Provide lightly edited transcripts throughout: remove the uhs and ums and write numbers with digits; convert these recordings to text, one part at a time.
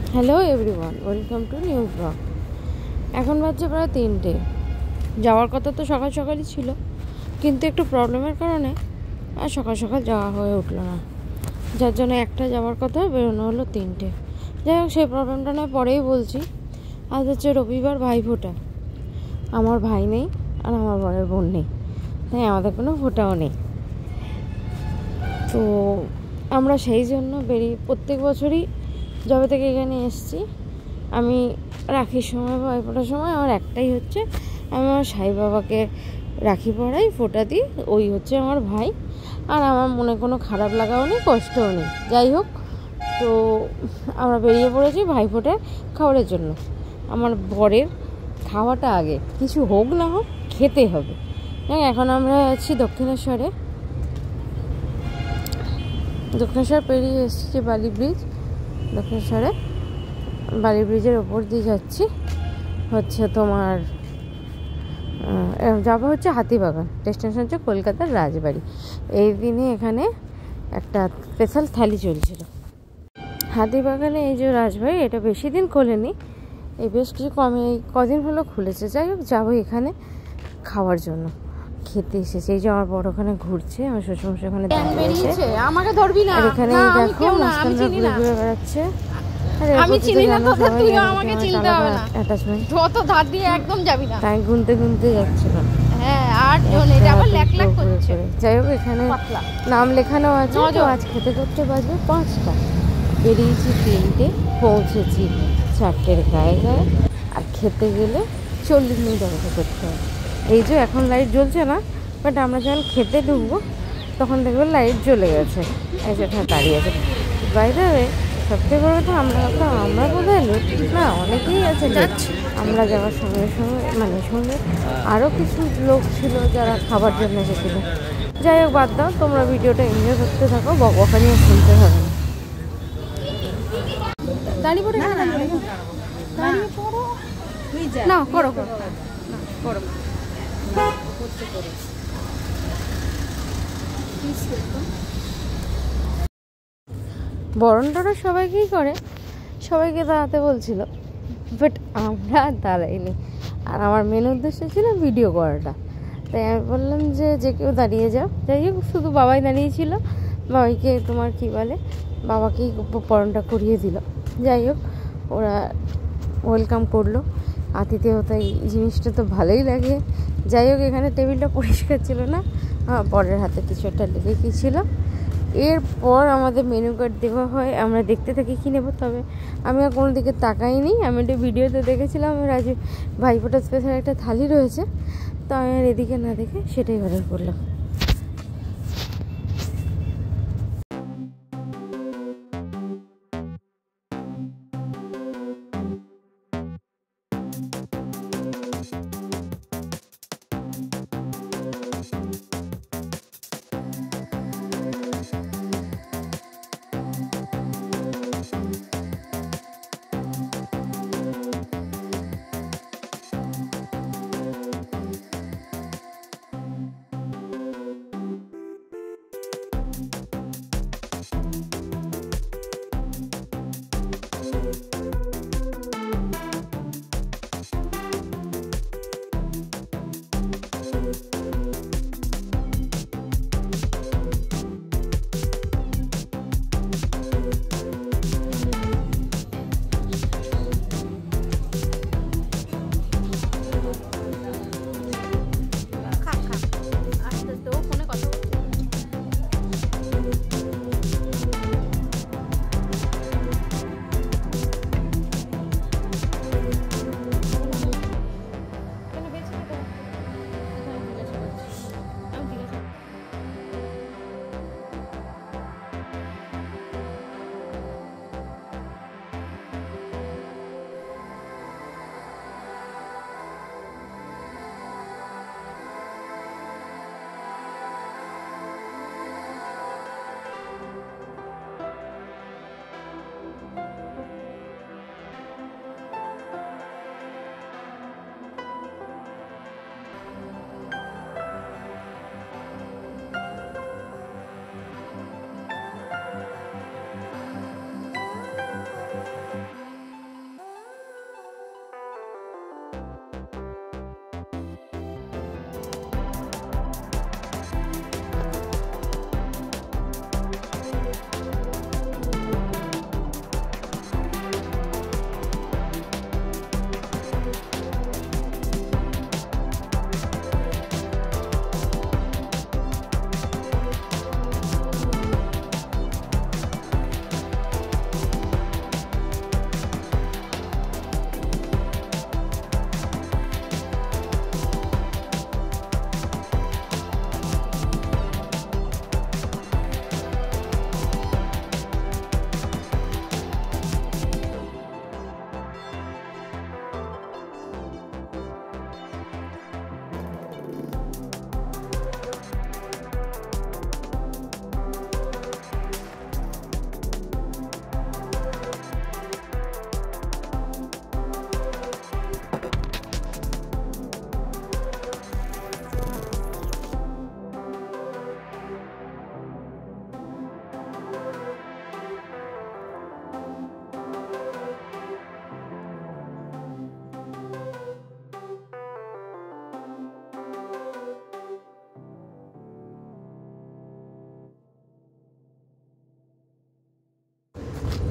Hello everyone, welcome to new blog. এখন বাজছে প্রায় 3টে। যাওয়ার কথা তো সকাল সকালই ছিল, কিন্তু একটু প্রবলেমের কারণে আর সকাল সকাল যাওয়া হয়ে উঠলো না, যার জন্য একটা যাওয়ার কথা বেরোনো হলো 3টে। যাই হোক, সেই প্রবলেমটা নয় পরেই বলছি। আজ হচ্ছে রবিবার, ভাইফোঁটা। আমার ভাই নেই আর আমার বরের বোন নেই, তাই আমাদের কোনো ফোঁটাও নেই। তো আমরা সেই জন্য প্রত্যেক বছরই যবে থেকে এখানে এসেছি, আমি রাখির সময় বা ভাইফোঁটার সময় আমার একটাই হচ্ছে, আমি আমার সাই বাবাকে রাখি পরাই, ফোঁটা দিই। ওই হচ্ছে আমার ভাই। আর আমার মনে কোনো খারাপ লাগাও নেই, কষ্টও নেই। যাই হোক, তো আমরা বেরিয়ে পড়েছি ভাইফোঁটা খাবারের জন্য। আমার বরের খাওয়াটা আগে, কিছু হোক না হোক খেতে হবে। এখন আমরা আছি দক্ষিণেশ্বর পেরিয়ে এসেছি বালি ব্রিজ। দক্ষিণেশ্বরে বালি ব্রিজের ওপর দিয়ে যাচ্ছি, হচ্ছে তোমার যাবো হচ্ছে হাতিবাগান। ডেস্টিনেশন হচ্ছে কলকাতার রাজবাড়ি। এই দিনে এখানে একটা স্পেশাল থালি চলছিল হাতিবাগানে। এই যে রাজবাড়ি, এটা বেশি দিন খোলেনি, এই বেশ কিছু কদিন হলো খুলেছে। যাই হোক, যাবো এখানে খাওয়ার জন্য, খেতে এসেছে। এই যে আমার বড় ওখানে ঘুরছে, আমার শ্বশুরমশাই ওখানে দাঁড়িয়েছে। আমাকে ধরবি না, আর এখানে দেখো মাস্টাররা ঘুরে ঘুরে বেড়াচ্ছে। আমি চিনি না তোকে, তুই আমাকে চিনতে হবে না। অ্যাটাচমেন্ট যত ধার দিয়ে একদম যাবি না। তাই গুনতে যাচ্ছিলাম। হ্যাঁ, 8 জন, এটা আবার লাখ লাখ করছে। যাই হোক, এখানে নাম লেখানো আছে। আজ খেতে করতে বাজবে 5টা। বেরিয়েছি 3টে, পৌঁছেছি 4টের গায়ে গায়ে। আর খেতে গেলে 40 মিনিট অপেক্ষা করতে হবে। এই যে এখন লাইট জ্বলছে না, বাট আমরা যখন খেতে ঢুকবো তখন দেখবো লাইট জ্বলে গেছে। এই যে দাঁড়িয়ে আছে। বাইরে সবথেকে বড় কথা, আমরা বোধহয় লেট না, অনেকেই আছে লেট। আমরা যাওয়ার সঙ্গে সঙ্গে আরও কিছু লোক ছিল যারা খাবার জন্য এসেছিল। যাই হোক, বাদ দাও, তোমরা ভিডিওটা এনজয় করতে থাকো, বকবকানি শুনতে হবে না। দাঁড়িয়ে পড়ে না, করো বরণটা সবাইকেই করে, সবাইকে দাঁড়াতে বলছিল, বাট আমরা দাঁড়াইনি। আর আমার মেন উদ্দেশ্য ছিল ভিডিও করাটা, তাই আমি বললাম যে কেউ দাঁড়িয়ে যাও। যাই হোক, শুধু বাবাই দাঁড়িয়েছিল। বাবাইকে তোমার কী বলে, বাবাকেই বরণটা করিয়ে দিল। যাই হোক, ওরা ওয়েলকাম করলো। আতিথেয়তা এই জিনিসটা তো ভালোই লাগে। যাই হোক, এখানে টেবিলটা পরিষ্কার ছিল না, বরের হাতে কিছু একটা লেগে গিয়েছিলো। এরপর আমাদের মেনু কার্ড দেওয়া হয়, আমরা দেখতে থাকি কী নেবো। তবে আমি আর কোনো দিকে তাকাইনি, আমি একটা ভিডিওতে দেখেছিলাম ভাইফোঁটা স্পেশাল একটা থালি রয়েছে, তো আমি আর এদিকে না দেখে সেটাই অর্ডার করলাম।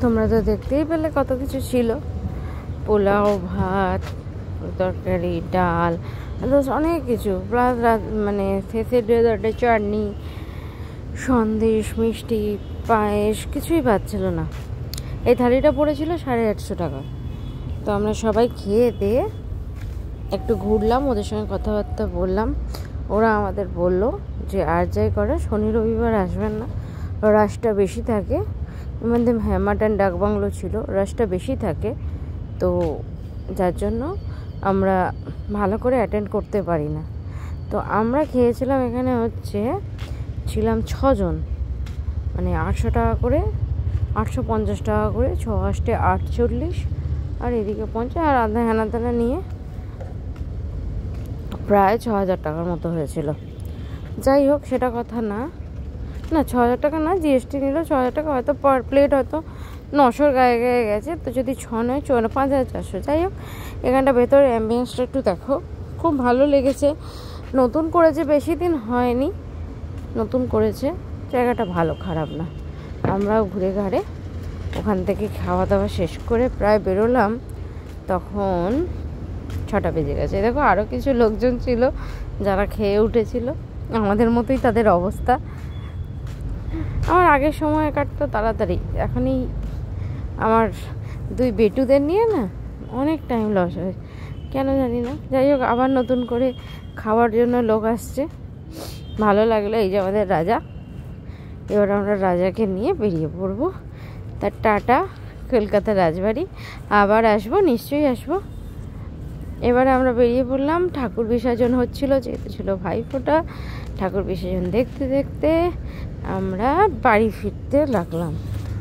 তোমরা তো দেখতেই পেলে কত কিছু ছিল, পোলাও, ভাত, তরকারি, ডাল, অনেক কিছু, প্লাস মানে শেষে ডেজার্টে চাটনি, সন্দেশ, মিষ্টি, পায়েস, কিছুই পাচ্ছিল না। এই থালিটা পড়েছিল 850 টাকা। তো আমরা সবাই খেয়ে দিয়ে একটু ঘুরলাম, ওদের সঙ্গে কথাবার্তা বললাম। ওরা আমাদের বলল যে আর যাই করে শনি রবিবার আসবেন না, রাশটা বেশি থাকে। মধ্যে মাটন ডাক বাংলো ছিল, রাশটা বেশি থাকে, তো যার জন্য আমরা ভালো করে অ্যাটেন্ড করতে পারি না। তো আমরা খেয়েছিলাম, এখানে ছিলাম 6 জন, মানে 800 টাকা করে, 850 টাকা করে, 6 8 48, আর এদিকে 50, আর আধা হেনাতেনা নিয়ে প্রায় 6000 টাকার মতো হয়েছিল। যাই হোক, সেটা কথা না, 6000 টাকা না, জিএসটি নিল 6000 টাকা, হয়তো পার প্লেট হয়তো 900 গায়ে গায়ে গেছে। তো যদি 6 নয় 5400। যাই হোক, এখানটা ভেতরে অ্যাম্বিয়েন্সটা একটু দেখো, খুব ভালো লেগেছে। নতুন করেছে, বেশি দিন হয়নি নতুন করেছে, জায়গাটা ভালো, খারাপ না। আমরাও ঘুরে ঘাড়ে ওখান থেকে খাওয়া দাওয়া শেষ করে প্রায় বেরোলাম, তখন 6টা বেজে গেছে। দেখো আরও কিছু লোকজন ছিল যারা খেয়ে উঠেছিল, আমাদের মতোই তাদের অবস্থা। আমার আগের সময় কাটতো তাড়াতাড়ি, এখনই আমার 2 বেটুদের নিয়ে না অনেক টাইম লস হয়, কেন জানি না। যাই হোক, আবার নতুন করে খাওয়ার জন্য লোক আসছে, ভালো লাগলো। এই যে আমাদের রাজা, এবার আমরা রাজাকে নিয়ে বেরিয়ে পড়বো। তার টাটা, কলকাতা রাজবাড়ি। আবার আসবো, নিশ্চয়ই আসবো। এবারে আমরা বেরিয়ে পড়লাম। ঠাকুর বিসর্জন হচ্ছিল, যেহেতু ছিল ভাইফোঁটা, ঠাকুর বিসর্জন দেখতে দেখতে আমরা বাড়ি ফিরতে লাগলাম।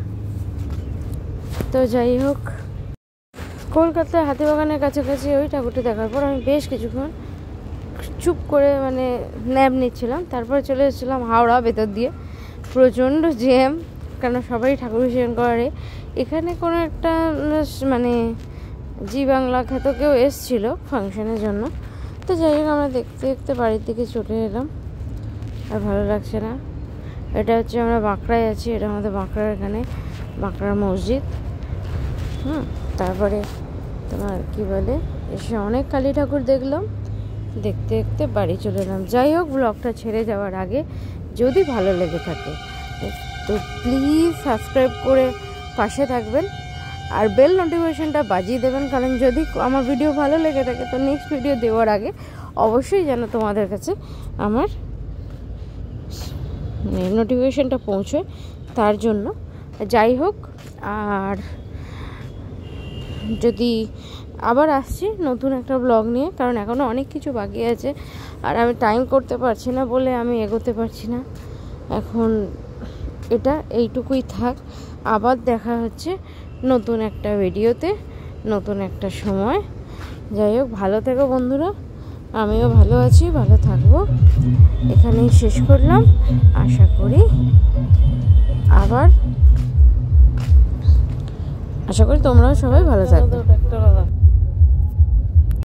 তো যাই হোক, কলকাতায় হাতিবাগানের কাছাকাছি ওই ঠাকুরটি দেখার পর আমি বেশ কিছুক্ষণ চুপ করে মানে ন্যাপ নিচ্ছিলাম। তারপর চলে এসেছিলাম হাওড়া, ভেতর দিয়ে প্রচণ্ড জ্যাম, কেন সবাই ঠাকুর বিসর্জন করে। এখানে কোনো একটা মানে জি বাংলা খ্যাত কেউ এসেছিলো ফাংশনের জন্য। তো যাই হোক, আমরা দেখতে দেখতে বাড়ির দিকে চলে এলাম, আর ভালো লাগছে না। এটা আমরা বাঁকড়ায় আছি, এটা আমাদের বাঁকড়ার, এখানে বাঁকড়ার মসজিদ। তারপরে তোমার কি বলে, এসে অনেক কালী ঠাকুর দেখলাম, দেখতে দেখতে বাড়ি চলে এলাম। যাই হোক, ব্লগটা ছেড়ে যাওয়ার আগে যদি ভালো লেগে থাকে তো প্লিজ সাবস্ক্রাইব করে পাশে থাকবেন, আর বেল নোটিফিকেশনটা বাজিয়ে দেবেন, কারণ যদি আমার ভিডিও ভালো লেগে থাকে তো নেক্সট ভিডিও দেওয়ার আগে অবশ্যই যেন তোমাদের কাছে আমার নোটিফিকেশনটা পৌঁছয়, তার জন্য। যাই হোক, আর যদি আবার আসছি নতুন একটা ব্লগ নিয়ে, কারণ এখনও অনেক কিছু বাকি আছে, আর আমি টাইম করতে পারছি না বলে আমি এগোতে পারছি না। এখন এটা এইটুকুই থাক, আবার দেখা হচ্ছে নতুন একটা ভিডিওতে, নতুন একটা সময়। যাই হোক, ভালো থেকো বন্ধুরা, আমিও ভালো আছি, ভালো থাকবো। এখানেই শেষ করলাম, আশা করি তোমরাও সবাই ভালো থাকবে।